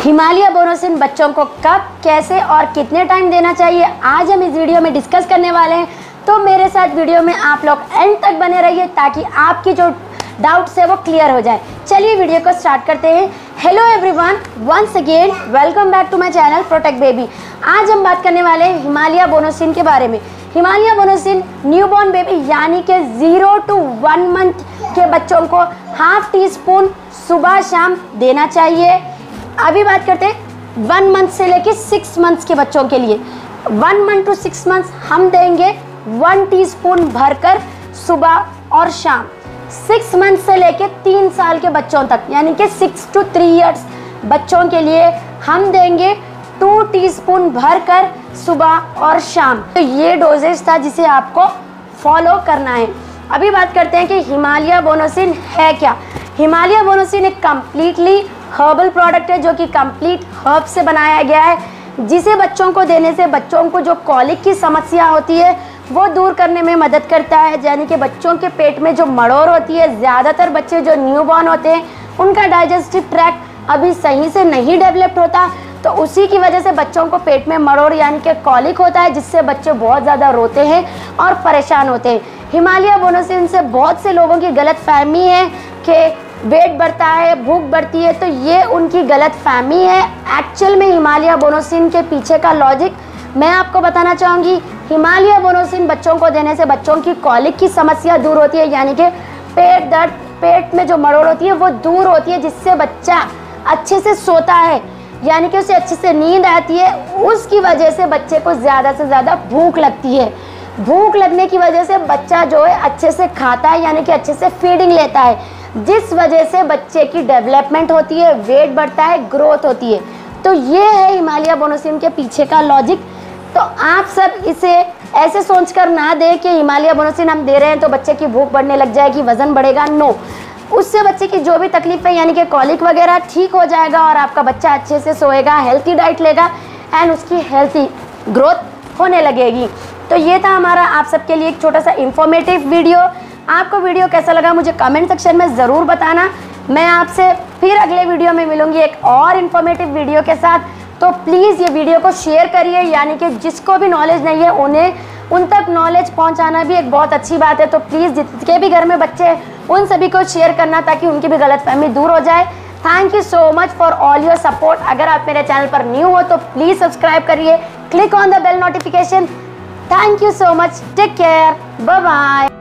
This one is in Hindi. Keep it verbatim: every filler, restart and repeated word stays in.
हिमालय बोनोसिन बच्चों को कब, कैसे और कितने टाइम देना चाहिए, आज हम इस वीडियो में डिस्कस करने वाले हैं। तो मेरे साथ वीडियो में आप लोग एंड तक बने रहिए ताकि आपकी जो डाउट्स है वो क्लियर हो जाए। चलिए वीडियो को स्टार्ट करते हैं। Hello everyone, once again welcome back to my channel protect baby. आज हम बात करने वाले हैं हिमालय बोनोसिन के बारे में। हिमालय बोनोसिन न्यूबॉर्न बेबी यानी कि जीरो टू वन मंथ के बच्चों को हाफ टी स्पून सुबह शाम देना चाहिए। अभी बात करते हैं वन मंथ से लेके सिक्स मंथ्स के बच्चों के लिए। One month to six months हम देंगे वन टीस्पून भरकर सुबह और शाम। सिक्स मंथ से लेके तीन साल के बच्चों तक यानी कि सिक्स टू थ्री इयर्स बच्चों के लिए हम देंगे टू टीस्पून भरकर सुबह और शाम। तो ये डोजेज था जिसे आपको फॉलो करना है। अभी बात करते हैं कि हिमालय बोनोसिन है क्या। हिमालय बोनोसिन एक कम्प्लीटली हर्बल प्रोडक्ट है जो कि कंप्लीट हर्ब से बनाया गया है, जिसे बच्चों को देने से बच्चों को जो कॉलिक की समस्या होती है वो दूर करने में मदद करता है। यानी कि बच्चों के पेट में जो मड़ोर होती है, ज़्यादातर बच्चे जो न्यूबॉर्न होते हैं उनका डाइजेस्टिव ट्रैक्ट अभी सही से नहीं डेवलप्ड होता, तो उसी की वजह से बच्चों को पेट में मड़ोर यानी कि कॉलिक होता है, जिससे बच्चे बहुत ज़्यादा रोते हैं और परेशान होते हैं। हिमालय बोनोसिन से बहुत से लोगों की गलत फहमी है कि वेट बढ़ता है, भूख बढ़ती है, तो ये उनकी गलत फहमी है। एक्चुअल में हिमालय बोनोसिन के पीछे का लॉजिक मैं आपको बताना चाहूँगी। हिमालय बोनोसिन बच्चों को देने से बच्चों की कॉलिक की समस्या दूर होती है, यानी कि पेट दर्द, पेट में जो मरोड़ होती है वो दूर होती है, जिससे बच्चा अच्छे से सोता है, यानी कि उसे अच्छे से नींद आती है। उसकी वजह से बच्चे को ज़्यादा से ज़्यादा भूख लगती है। भूख लगने की वजह से बच्चा जो है अच्छे से खाता है, यानी कि अच्छे से फीडिंग लेता है, जिस वजह से बच्चे की डेवलपमेंट होती है, वेट बढ़ता है, ग्रोथ होती है। तो ये है हिमालय बोनोसिन के पीछे का लॉजिक। तो आप सब इसे ऐसे सोचकर ना दें कि हिमालय बोनोसिन हम दे रहे हैं तो बच्चे की भूख बढ़ने लग जाएगी, वजन बढ़ेगा। नो, उससे बच्चे की जो भी तकलीफ है यानी कि कॉलिक वगैरह ठीक हो जाएगा और आपका बच्चा अच्छे से सोएगा, हेल्थी डाइट लेगा एंड उसकी हेल्थी ग्रोथ होने लगेगी। तो ये था हमारा आप सबके लिए एक छोटा सा इंफॉर्मेटिव वीडियो। आपको वीडियो कैसा लगा मुझे कमेंट सेक्शन में ज़रूर बताना। मैं आपसे फिर अगले वीडियो में मिलूंगी एक और इन्फॉर्मेटिव वीडियो के साथ। तो प्लीज़ ये वीडियो को शेयर करिए, यानी कि जिसको भी नॉलेज नहीं है उन्हें उन तक नॉलेज पहुंचाना भी एक बहुत अच्छी बात है। तो प्लीज़ जिसके भी घर में बच्चे हैं उन सभी को शेयर करना ताकि उनकी भी गलतफहमी दूर हो जाए। Thank you so much for all your support. अगर आप मेरे चैनल पर न्यू हो तो प्लीज़ सब्सक्राइब करिए, click on the bell notification. Thank you so much, take care, bye bye.